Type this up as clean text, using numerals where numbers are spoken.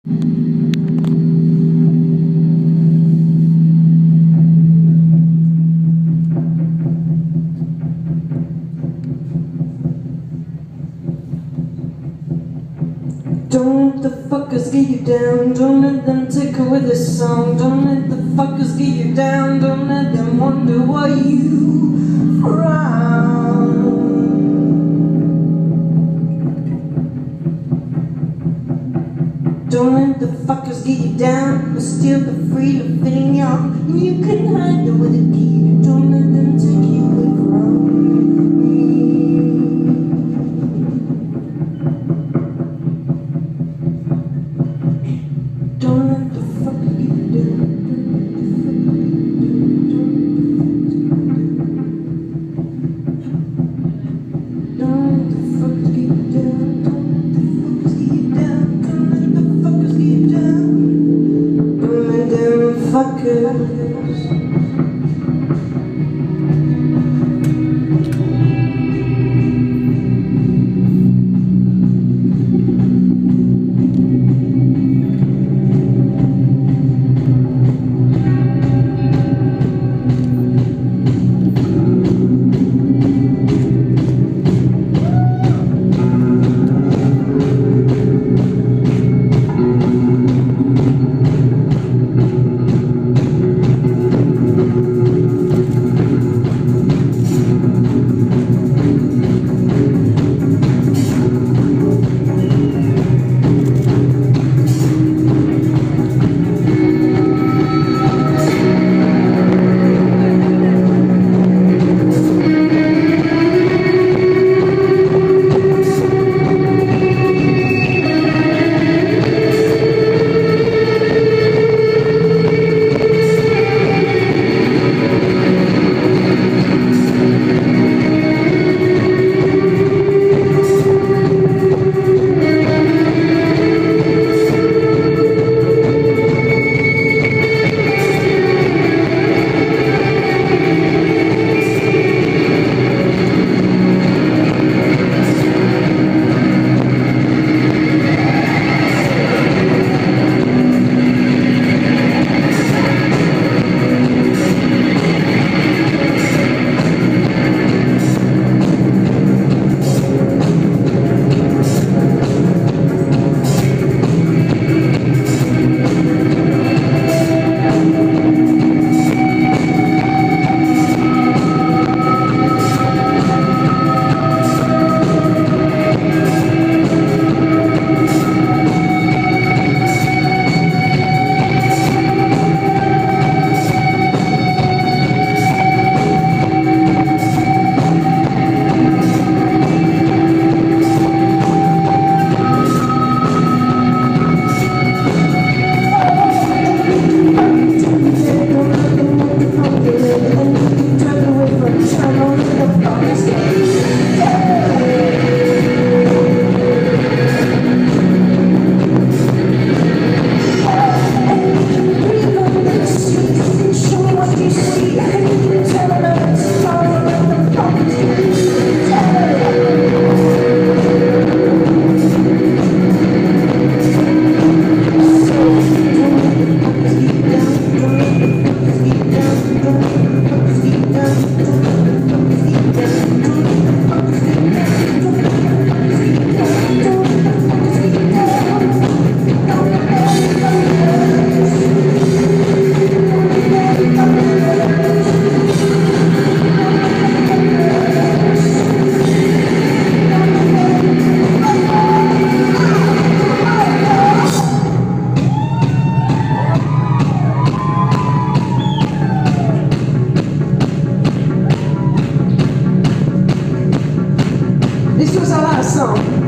Don't let the fuckers get you down. Don't let them take away the song. Don't let the fuckers get you down. Don't let them wonder why you frown. Don't let the fuckers get you down, but steal the freedom feeling young. And you can hide them with a key. Don't let them take you away from me. Don't let the fuckers get you down. Don't let the fuckers get you down. Fuckers. This was our last song.